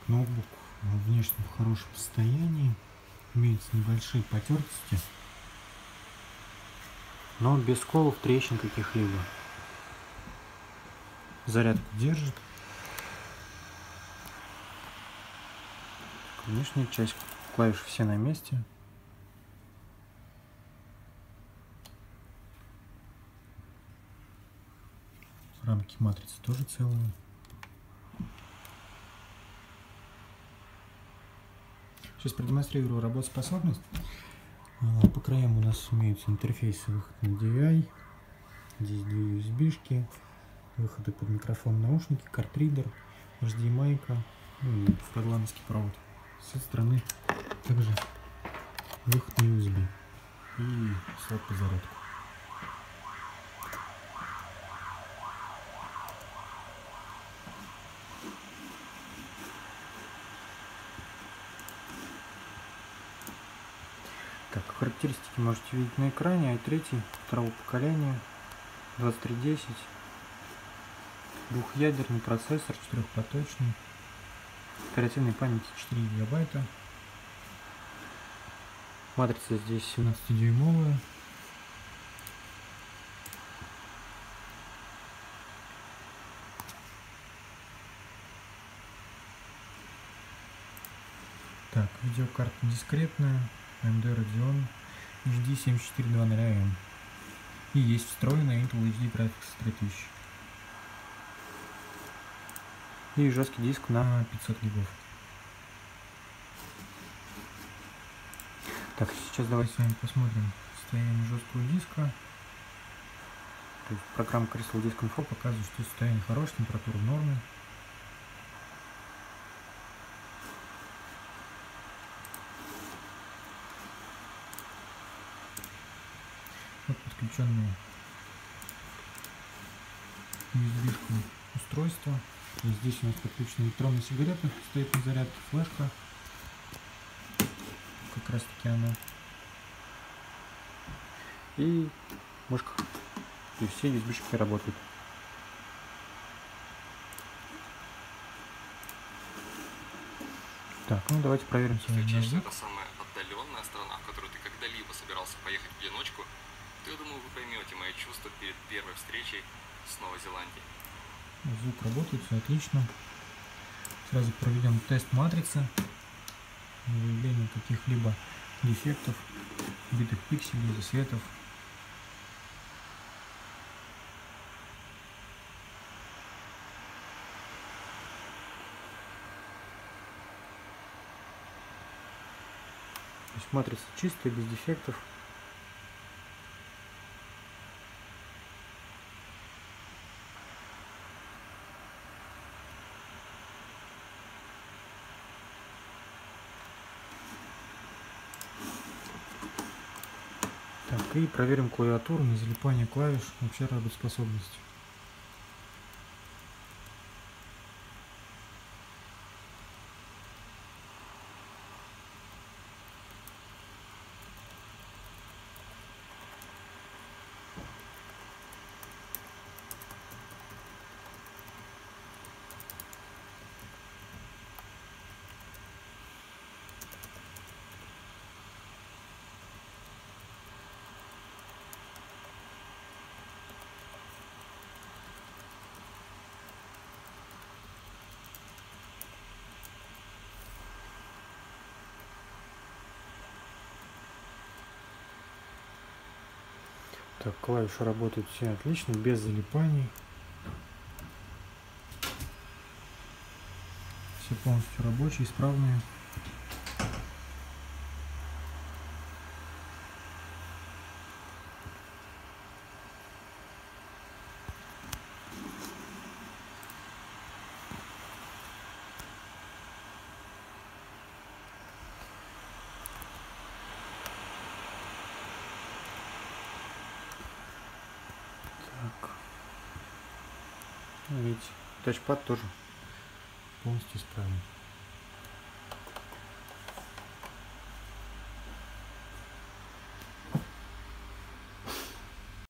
ноутбук внешне в хорошем состоянии, имеются небольшие потертости, но без сколов, трещин каких-либо. Зарядку держит. Внешняя часть, клавиши все на месте. Рамки матрицы тоже целые. Сейчас продемонстрирую работоспособность. По краям у нас имеются интерфейсы выхода на DVI. Здесь две USB-шки, выходы под микрофон, наушники, картридер, HDMI, ну и форландский провод. С этой стороны также выход на USB и слот под зарядку. Так, характеристики можете видеть на экране. i3 второго поколения, 2310, двухъядерный процессор, четырехпоточный, оперативной памяти 4 гигабайта. Матрица здесь 17-дюймовая. Так, видеокарта дискретная, AMD Radeon HD 7400M. И есть встроенная Intel HD Graphics 3000. И жесткий диск на 500 гигов. Так, сейчас давайте с вами посмотрим состояние жесткого диска. То есть программа Crystal Disk Info показывает, что состояние хорошее, температура в норме. Вот подключенные USB устройства. И здесь у нас подключена электронная сигарета, стоит на зарядке, флешка. Как раз таки она. И мышка. И все USB-шки работают. Так, ну давайте проверим свой Встречаешься, язык. это самая отдаленная страна, в которую ты когда-либо собирался поехать в одиночку, то я думаю, вы поймете мои чувства перед первой встречей с Новой Зеландией. Звук работает, все отлично. Сразу проведем тест матрицы на выявление каких-либо дефектов, битых пикселей, засветов. То есть матрица чистая, без дефектов. Так, и проверим клавиатуру на залипание клавиш, вообще работоспособность. Так, клавиши работают все отлично, без залипаний. Все полностью рабочие, исправные. Так. Видите, тачпад тоже полностью исправен.